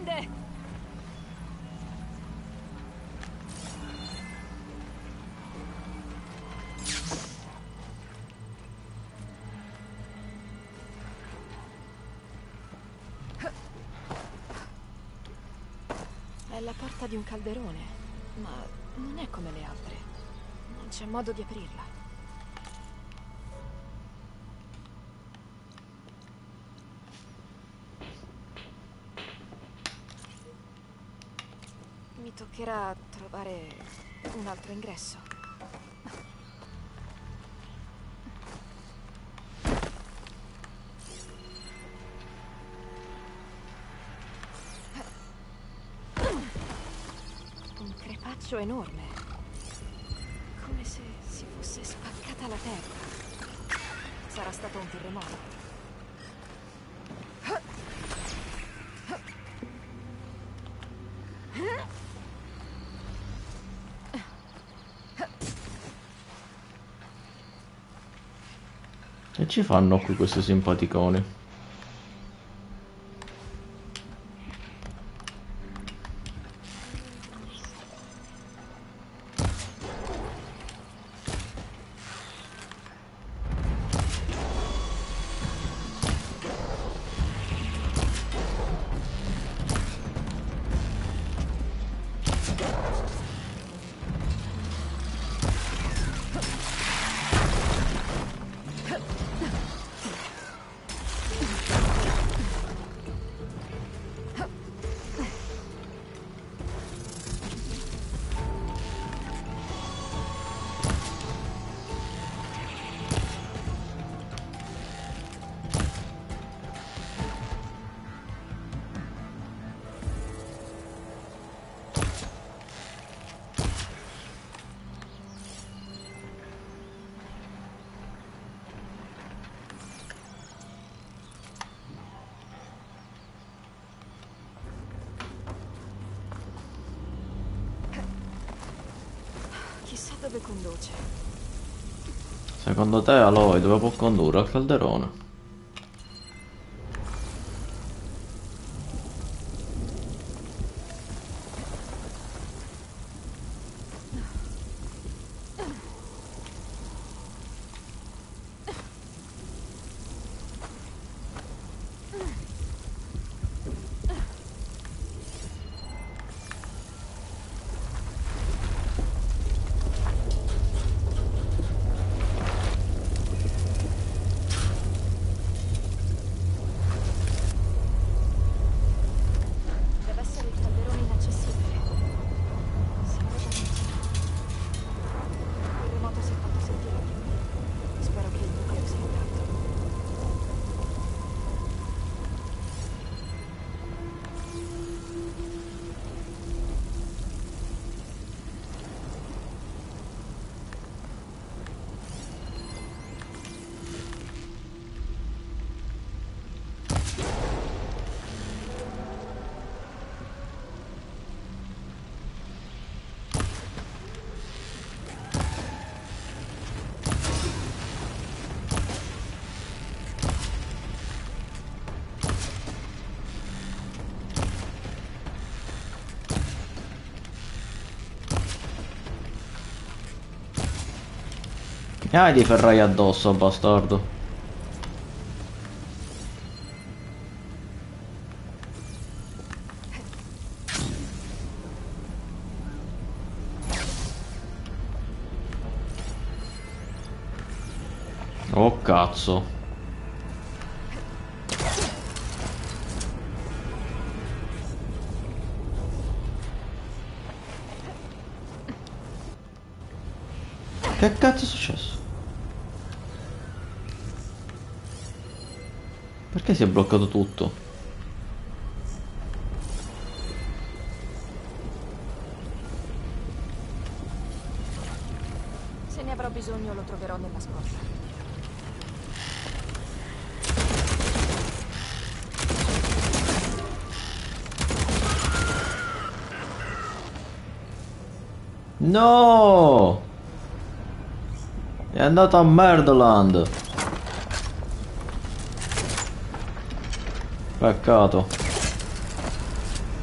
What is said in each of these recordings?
prende! È la porta di un calderone, ma non è come le altre. Non c'è modo di aprirla. Mi toccherà trovare un altro ingresso. Un crepaccio enorme. Come se si fosse spaccata la terra. Sarà stato un terremoto. Che ci fanno qui questi simpaticoni? Chissà dove conduce. Secondo te Aloy dove può condurre? Al calderone? Deve essere il calderone inaccessibile. Sembra da lontano. Il remoto si è fatto sentire anche qui. Spero che il nucleo sia intatto. E hai dei ferrai addosso, bastardo. Oh cazzo. Che cazzo è successo? Perché si è bloccato tutto? Se ne avrò bisogno lo troverò nella scorta. No! È andato a Merdoland. Peccato.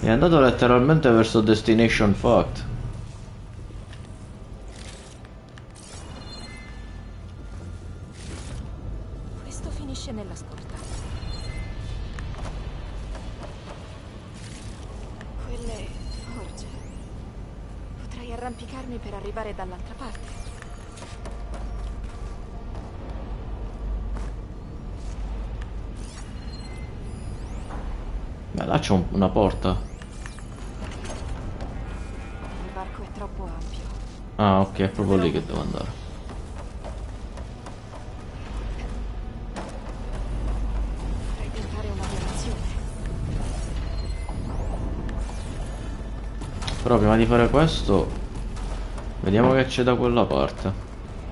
È andato letteralmente verso Destination Fucked. Questo finisce nella scorta. Quelle forge. Potrei arrampicarmi per arrivare dall'altra parte. Beh, là c'è una porta. Il varco è troppo ampio. Ah, ok, è proprio lì che devo andare. Potrei tentare una violazione. Però prima di fare questo, vediamo che c'è da quella parte.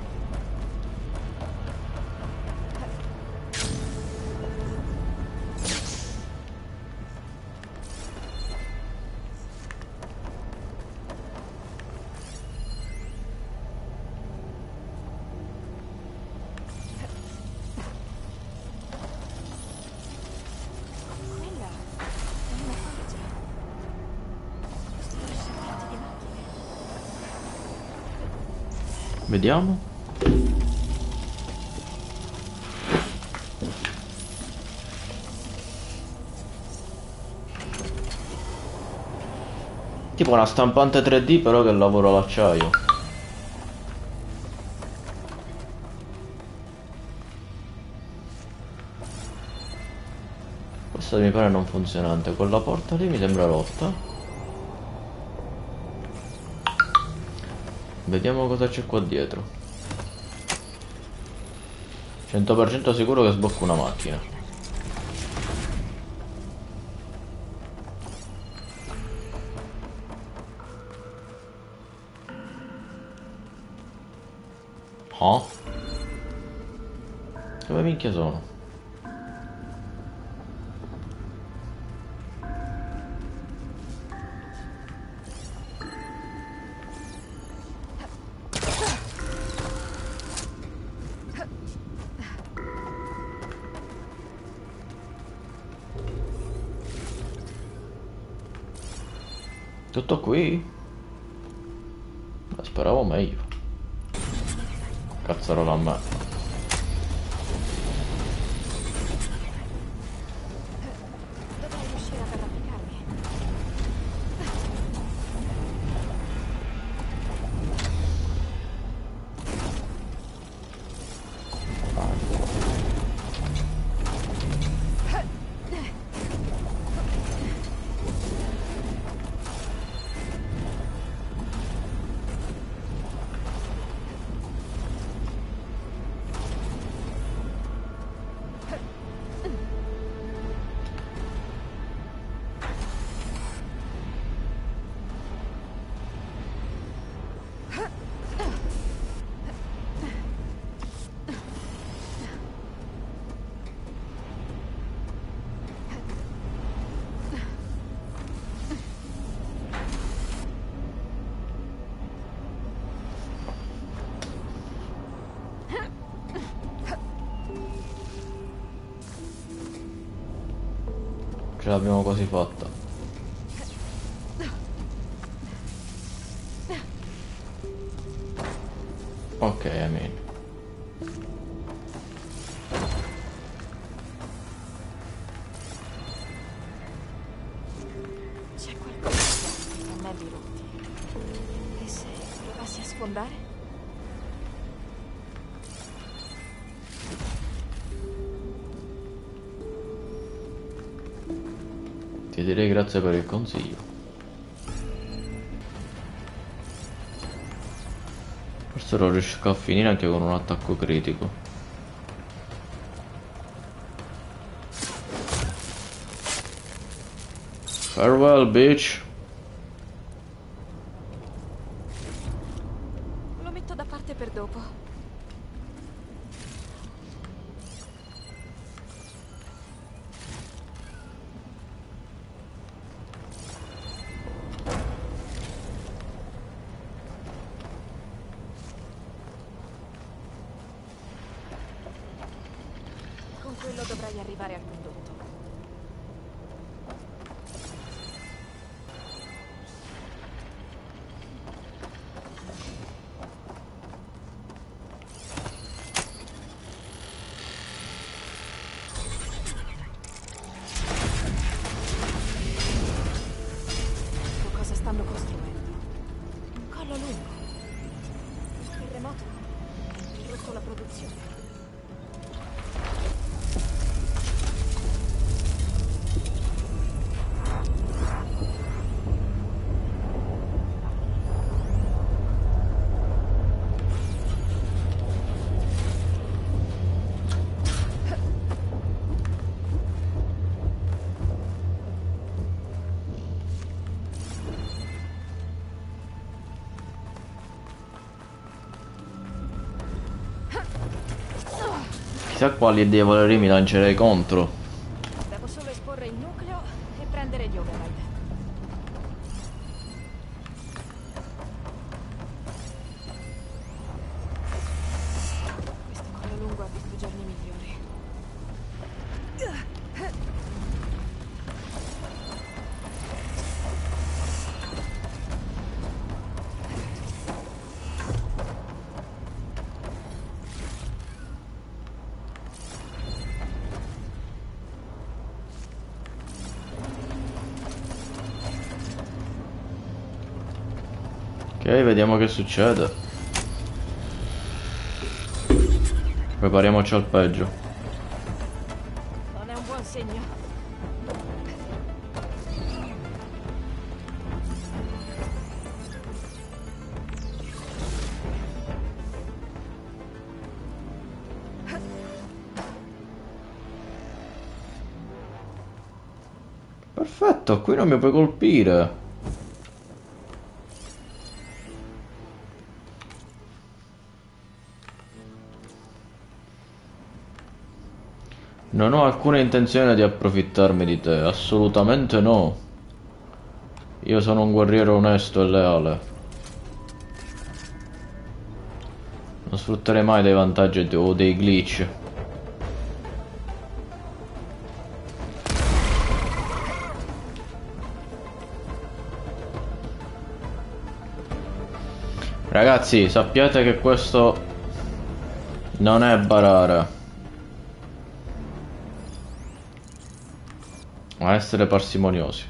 Quella è una forgia. Costruisce piatti di macchine. Vediamo. Tipo una stampante 3D però che lavora l'acciaio. Questa mi pare non funzionante. Quella porta lì mi sembra rotta. Vediamo cosa c'è qua dietro. 100% sicuro che sblocco una macchina. Ah? Dove minchia sono? Tutto qui? Speravo meglio. Cazzarola a me. Dovrei riuscire ad arrampicarmi. Ce l'abbiamo quasi fatta. Ok, amen. C'è qualcosa nei pannelli rotti. E se provassi a sfondare? Ti direi grazie per il consiglio. Forse lo riesco a finire anche con un attacco critico. Farewell, bitch. Lo metto da parte per dopo. Con quello dovrai arrivare al condotto. Chissà quali diavolerie mi lancerei contro. Devo solo esporre il nucleo e prendere gli override. Questo collo lungo ha visto giorni migliori. Ok, vediamo che succede. Prepariamoci al peggio. Non è un buon segno. Perfetto, qui non mi puoi colpire. Non ho alcuna intenzione di approfittarmi di te, assolutamente no. Io sono un guerriero onesto e leale. Non sfrutterei mai dei vantaggi o dei glitch. Ragazzi, sappiate che questo non è barare. Ma essere parsimoniosi.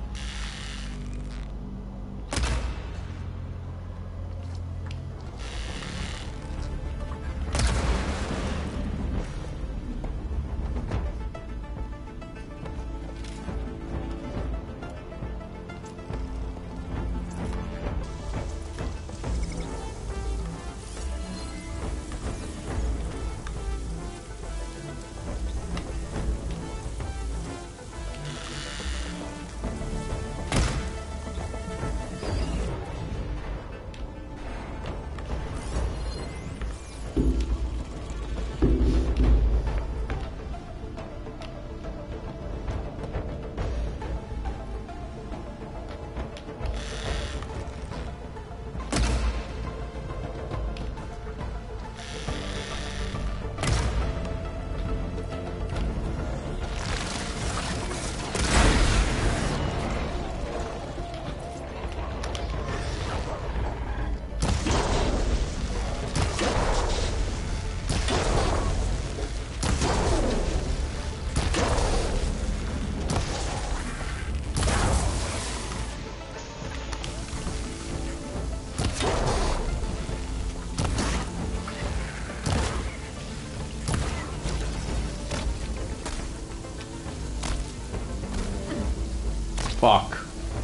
Fuck.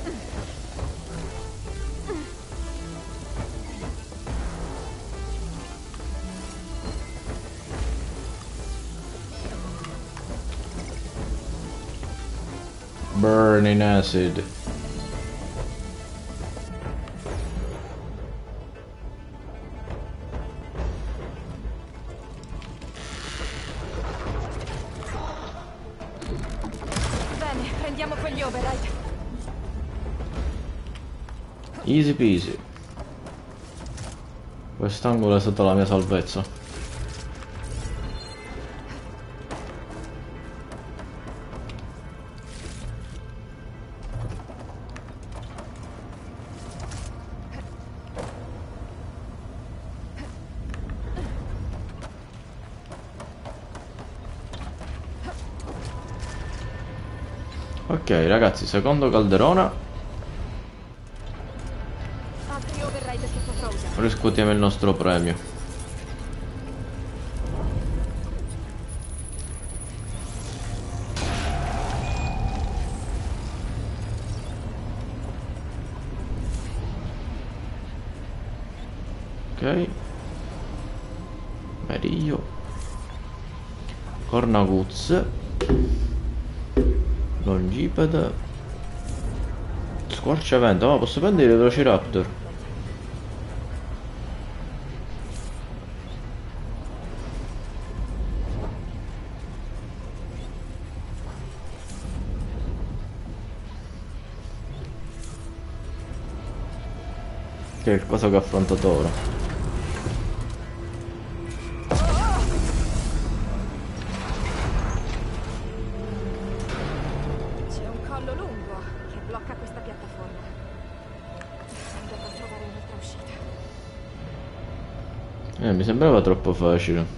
Burning acid. Bene, prendiamo quegli override. Easy peasy. Quest'angolo è stata la mia salvezza. Ok ragazzi, secondo calderone. Altri override che potrò usare. Riscuotiamo il nostro premio. Ok. Meriglio. Cornaguzze. Longipede. Squarciavento. Ma posso prendere il Velociraptor? Che è il coso che ha affrontato ora. C'è un collo lungo che blocca questa piattaforma. Dovrò trovare un'altra uscita. Mi sembrava troppo facile.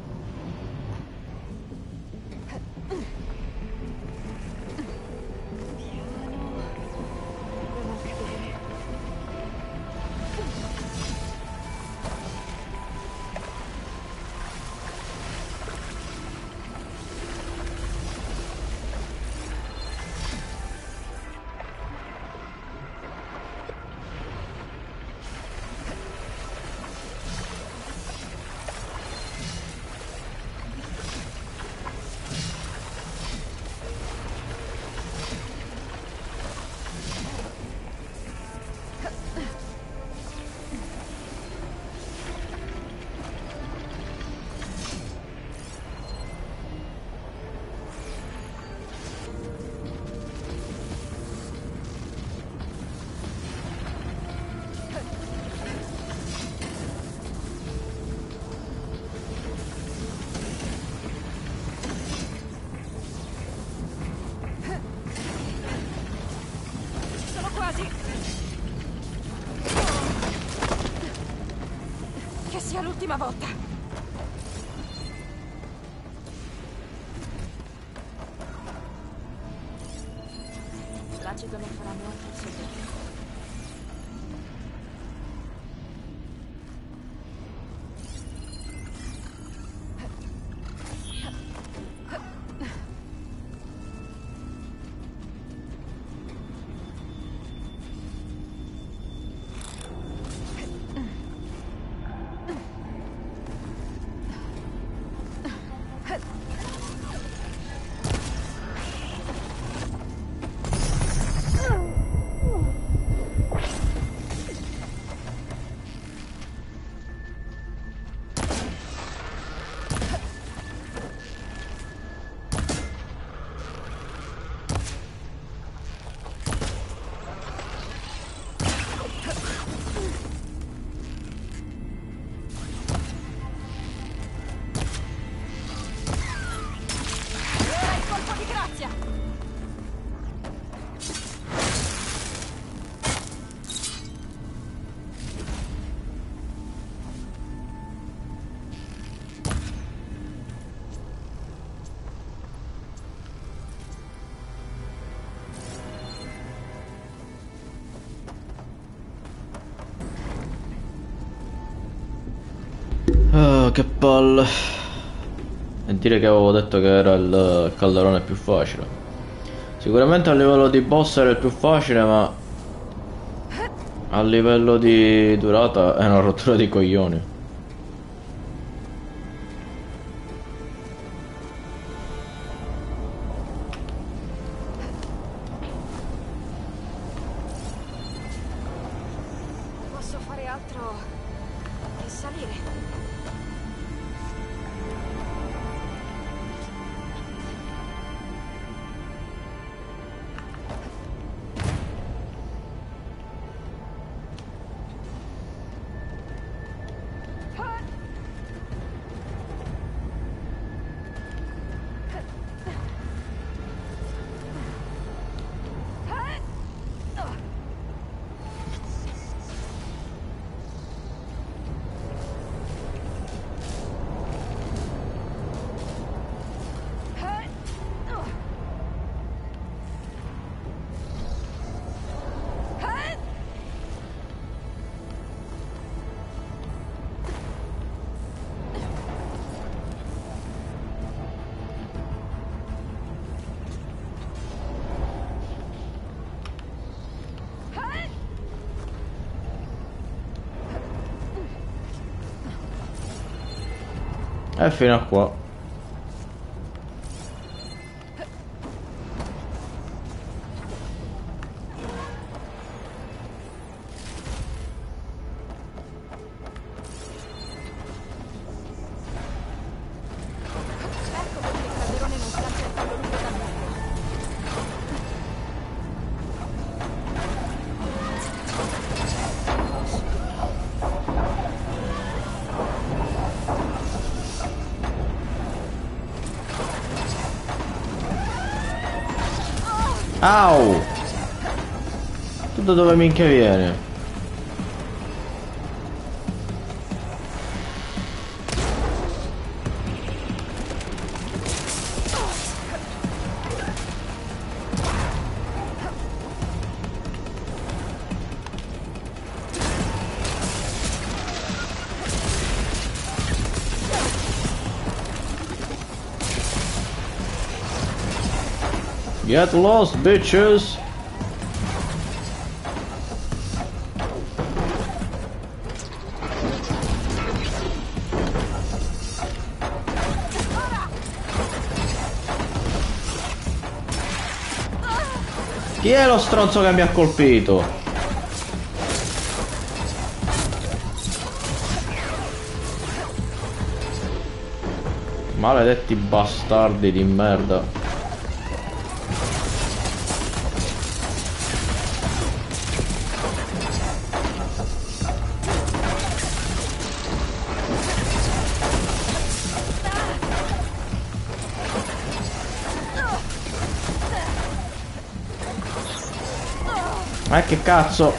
Piano. Per non cadere. Sono quasi. Che sia l'ultima volta. L'acido non farà nuoto al suo. Ora il colpo di grazia. Ah, che palle. E dire che avevo detto che era il calderone più facile. Sicuramente a livello di boss era il più facile, ma a livello di durata è una rottura di coglioni. Non posso fare altro che salire. E fino a qua. Ecco perché il calderone non scaccia il collo lungo dal muro. Au! Tu da dove minchia vieni? Get lost, bitches! Chi è lo stronzo che mi ha colpito? Maledetti bastardi di merda. Ma che cazzo?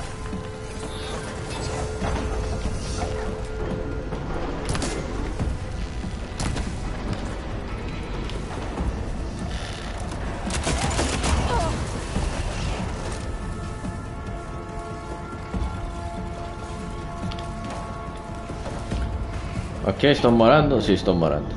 Ok, sto morendo? Sì, sto morendo.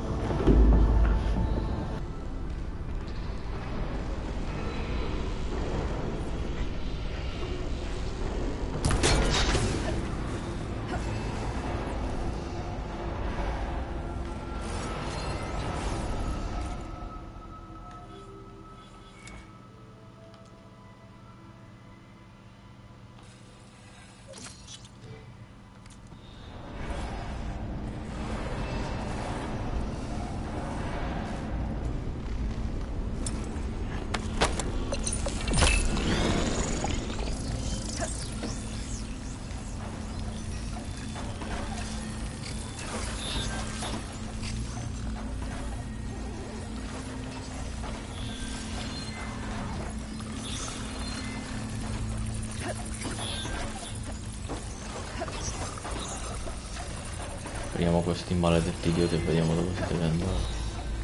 Prendiamo questi maledetti idioti e vediamo dove si deve andare.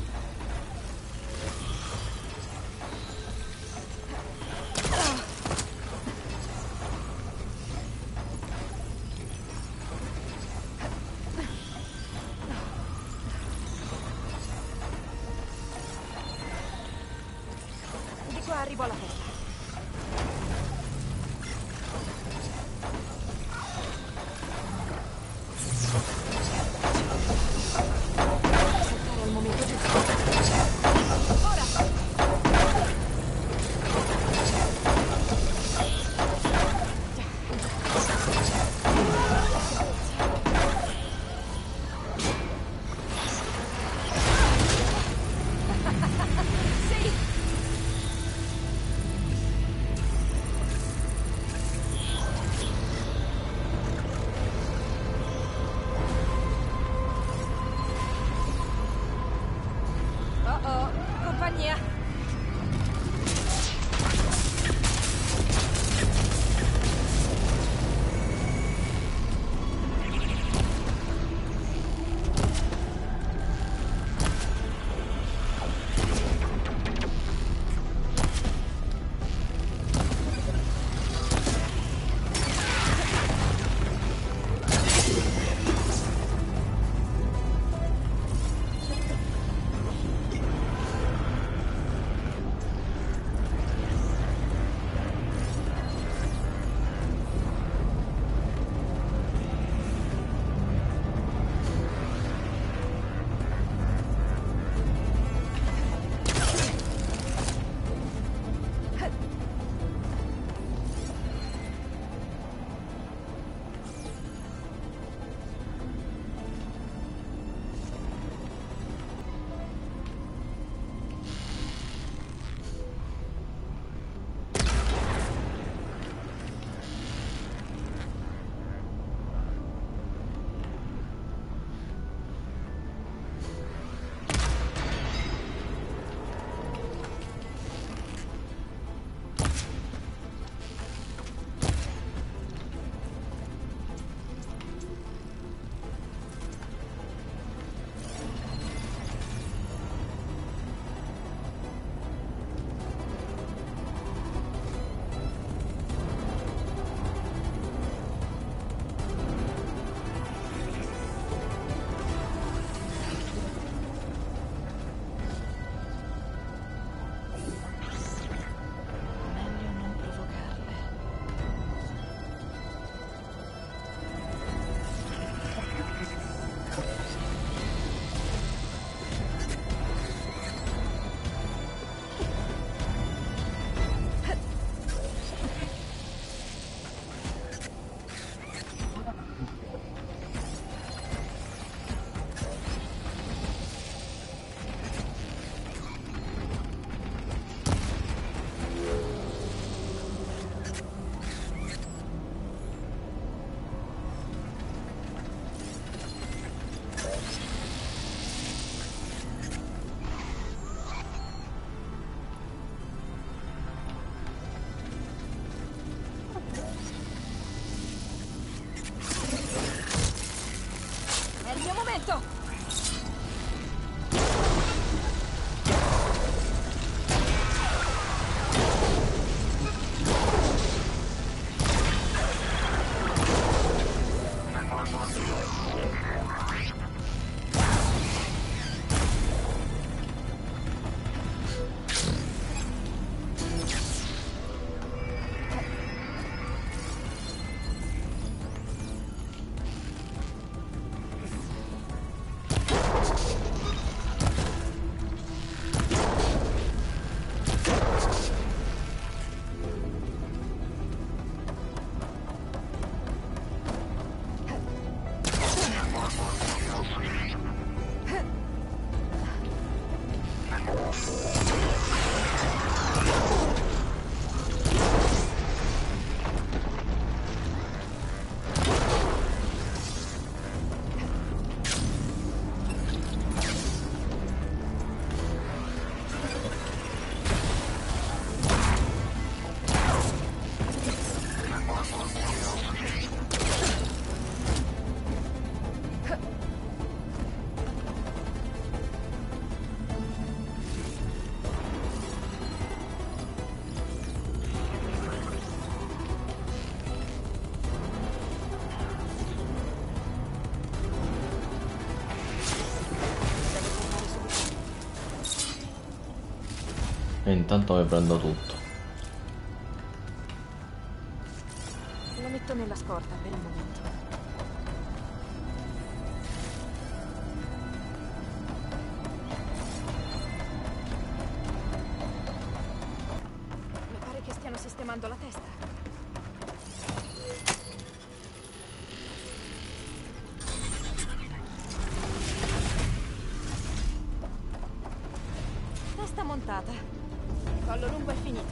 Di qua arrivo alla porta. Saltare al momento giusto. Ora! Sì! Oh oh, compagnia. E intanto mi prendo tutto. Lo metto nella scorta per il momento. Mi pare che stiano sistemando la testa. Testa montata. Collo lungo è finito.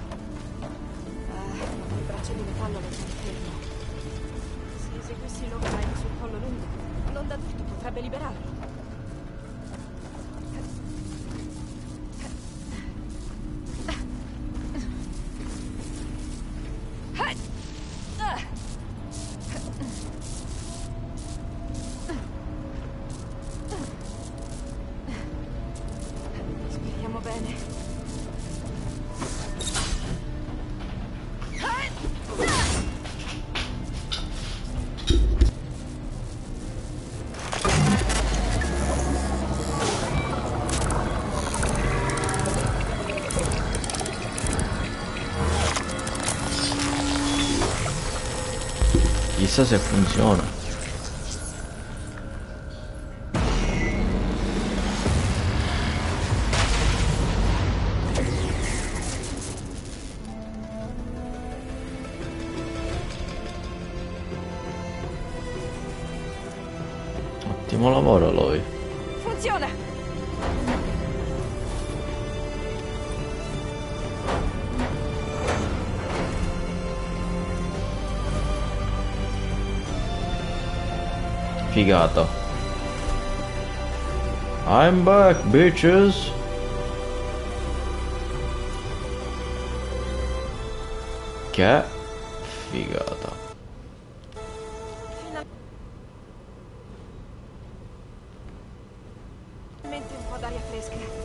Il braccio di metallo lo tiene fermo. Se eseguissi l'override sul collo lungo, l'onda d'urto potrebbe liberarlo. Speriamo bene. Chissà se funziona. Ottimo lavoro lui. Funziona! Figata. I'm back, bitches. Che figata. Finalmente un po' d'aria fresca.